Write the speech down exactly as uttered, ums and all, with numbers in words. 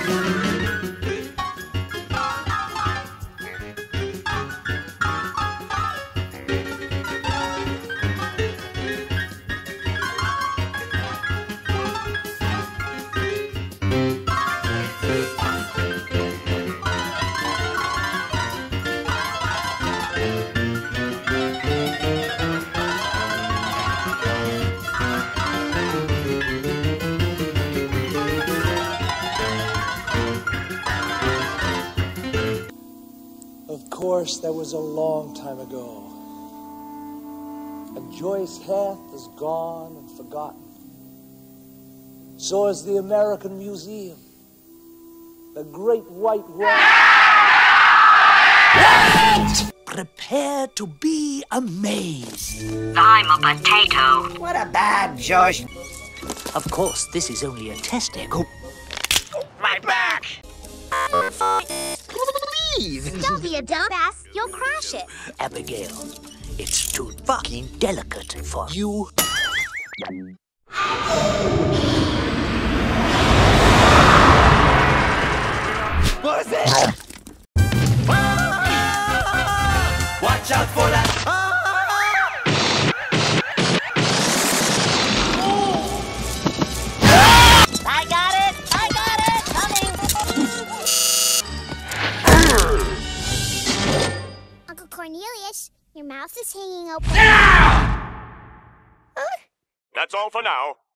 Of course, that was a long time ago. And Joyce Hath is gone and forgotten. So is the American Museum. The Great White Wall. Prepare to be amazed. I'm a potato. What a bad Josh. Of course, this is only a test egg. Oh. My back! Don't be a dumbass. You'll crash it. Abigail, it's too fucking delicate for you. What is it? Watch out for that! I got it. I got it. Coming. Uncle Cornelius, your mouth is hanging open. That's all for now.